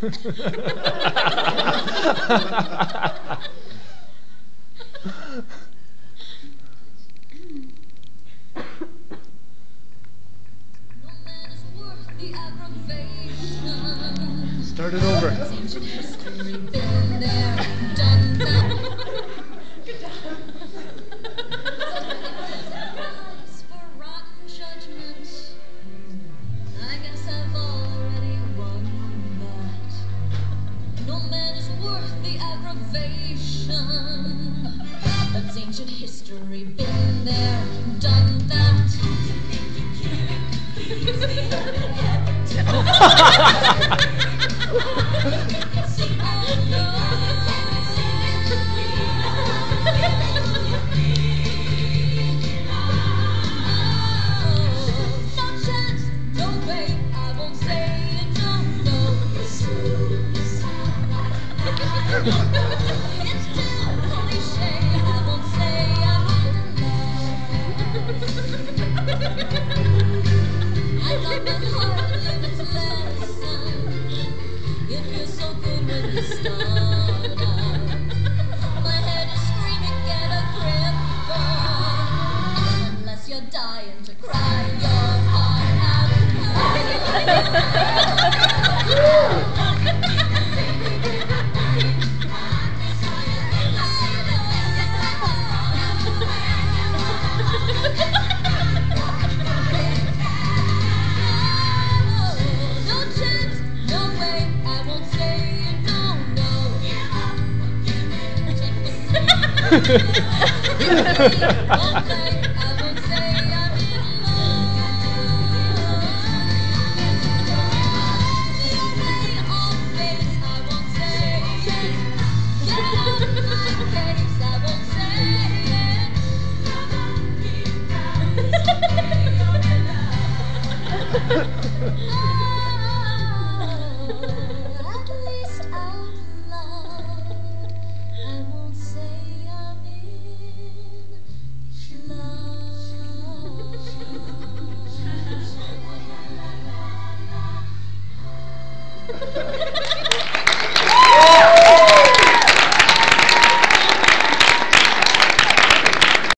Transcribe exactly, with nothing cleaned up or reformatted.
Start it over. That's ancient history, been there, done that. No chance, no way, I won't say it, no, no. It's too cliche, I won't say I'm I love my heart, live its lesson. It feels so good when you start out. My head is screaming, get a grip on. Unless you're dying to cry your heart out. No chance, no way, I won't say it, no, no. One day, I won't say I'm in love. Play on face, I won't say it.